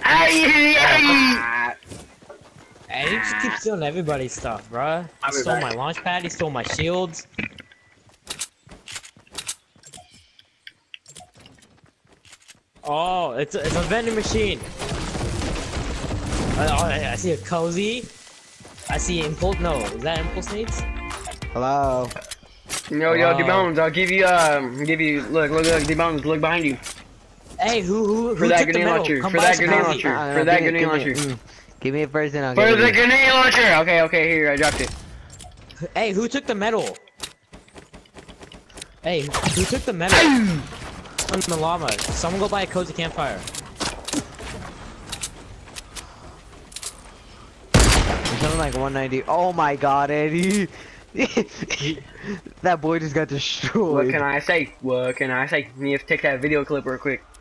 Hey, he just keeps stealing everybody's stuff, bruh. He stole my launch pad, he stole my shields. Oh, it's a vending machine. I see a cozy. I see impulse. No, is that impulse needs? Hello. Yo, Dmonzie, I'll give you look, Dmonzie, look behind you. Hey, who For that took the grenade medal? launcher, Come for buy that some grenade cozy. launcher, for that grenade launcher. Give me it first and I'll For give the it. grenade launcher! Okay, here, I dropped it. Hey, who took the medal? Hey, who took the medal? On the llama. Someone go buy a cozy campfire. There's something like 190. Oh my god, Eddie. That boy just got destroyed. What can I say? Let me take that video clip real quick.